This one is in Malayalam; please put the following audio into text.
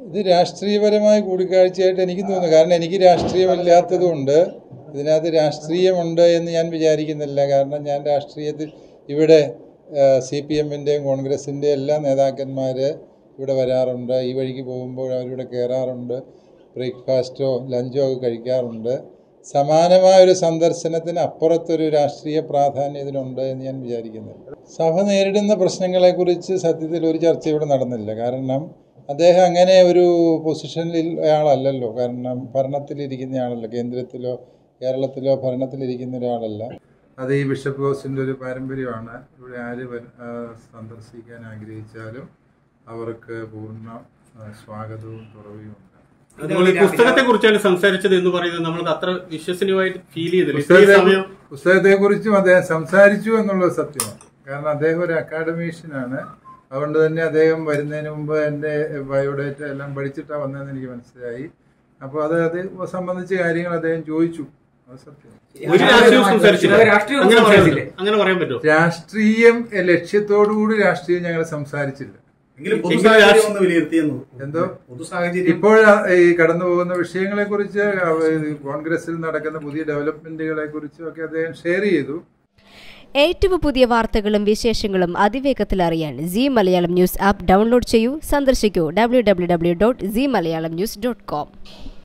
ഇത് രാഷ്ട്രീയപരമായ കൂടിക്കാഴ്ചയായിട്ട് എനിക്ക് തോന്നുന്നു. കാരണം എനിക്ക് രാഷ്ട്രീയമില്ലാത്തതുകൊണ്ട് ഇതിനകത്ത് രാഷ്ട്രീയമുണ്ട് എന്ന് ഞാൻ വിചാരിക്കുന്നില്ല. കാരണം ഞാൻ രാഷ്ട്രീയത്തിൽ ഇവിടെ CPMൻ്റെയും കോൺഗ്രസിൻ്റെയും എല്ലാ നേതാക്കന്മാർ ഇവിടെ വരാറുണ്ട്. ഈ വഴിക്ക് പോകുമ്പോൾ അവരിവിടെ കയറാറുണ്ട്. ബ്രേക്ക്ഫാസ്റ്റോ ലഞ്ചോ ഒക്കെ കഴിക്കാറുണ്ട്. സമാനമായൊരു സന്ദർശനത്തിന് അപ്പുറത്തൊരു രാഷ്ട്രീയ പ്രാധാന്യം ഇതിനുണ്ട് എന്ന് ഞാൻ വിചാരിക്കുന്നില്ല. സഭ നേരിടുന്ന പ്രശ്നങ്ങളെക്കുറിച്ച് സത്യത്തിൽ ഒരു ചർച്ച ഇവിടെ നടന്നില്ല. കാരണം അദ്ദേഹം അങ്ങനെ ഒരു പൊസിഷനിൽ ആളല്ലല്ലോ. കാരണം ഭരണത്തിലിരിക്കുന്ന ആളല്ല, കേന്ദ്രത്തിലോ കേരളത്തിലോ ഭരണത്തിലിരിക്കുന്ന ഒരാളല്ല. അത് ഈ ബിഷപ്പ് ഹൗസിൻ്റെ ഒരു പാരമ്പര്യമാണ്. ഇവിടെ ആര് സന്ദർശിക്കാൻ ആഗ്രഹിച്ചാലും അവർക്ക് പൂർണ്ണ സ്വാഗതവും തുറവിയും ഉണ്ട്. പുസ്തകത്തെ കുറിച്ചാണ് സംസാരിച്ചത് എന്ന് പറയുന്നത് നമ്മൾക്ക് അത്ര വിശ്വസനീയമായിട്ട് ഫീൽ ചെയ്തില്ല. പുസ്തകത്തെ കുറിച്ചും അദ്ദേഹം സംസാരിച്ചു എന്നുള്ളത് സത്യമാണ്. കാരണം അദ്ദേഹം ഒരു അക്കാഡമീഷ്യനാണ്. അതുകൊണ്ട് തന്നെ അദ്ദേഹം വരുന്നതിന് മുമ്പ് എൻ്റെ ബയോഡേറ്റ എല്ലാം പഠിച്ചിട്ടാണ് വന്നതെന്ന് എനിക്ക് മനസ്സിലായി. അപ്പോൾ അത് സംബന്ധിച്ച കാര്യങ്ങൾ അദ്ദേഹം ചോദിച്ചു. അത് സത്യം. രാഷ്ട്രീയം ലക്ഷ്യത്തോടുകൂടി രാഷ്ട്രീയം ഞങ്ങൾ സംസാരിച്ചില്ല. എന്തോ ഇപ്പോൾ ഈ കടന്നു പോകുന്ന വിഷയങ്ങളെ കുറിച്ച്, കോൺഗ്രസിൽ നടക്കുന്ന പുതിയ ഡെവലപ്മെന്റുകളെ കുറിച്ചും ഒക്കെ അദ്ദേഹം ഷെയർ ചെയ്തു. ഏറ്റവും പുതിയ വാർത്തകളും വിശേഷങ്ങളും അതിവേഗത്തിൽ അറിയാൻ Zee Malayalam news app download ചെയ്യൂ. സന്ദർശിക്കൂ www.zeemalayalamnews.com.